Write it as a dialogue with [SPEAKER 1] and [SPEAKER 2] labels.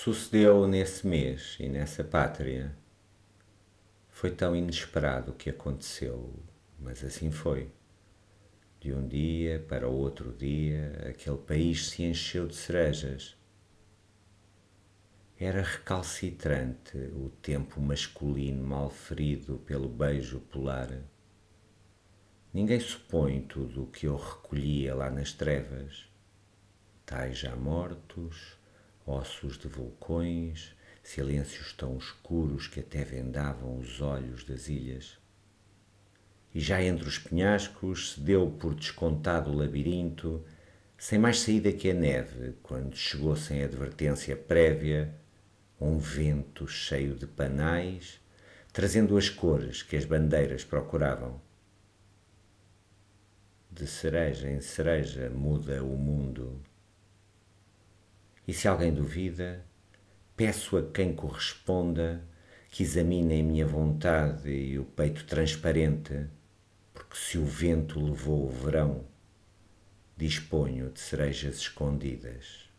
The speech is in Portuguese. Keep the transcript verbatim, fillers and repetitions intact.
[SPEAKER 1] Sucedeu nesse mês e nessa pátria. Foi tão inesperado o que aconteceu, mas assim foi. De um dia para o outro dia, aquele país se encheu de cerejas. Era recalcitrante o tempo masculino malferido pelo beijo polar. Ninguém supõe tudo o que eu recolhia lá nas trevas. Tais já mortos, ossos de vulcões, silêncios tão escuros que até vendavam os olhos das ilhas. E já entre os penhascos se deu por descontado o labirinto, sem mais saída que a neve, quando chegou sem advertência prévia um vento cheio de panais, trazendo as cores que as bandeiras procuravam. De cereja em cereja muda o mundo. E se alguém duvida, peço a quem corresponda que examine a minha vontade e o peito transparente, porque se o vento levou o verão, disponho de cerejas escondidas.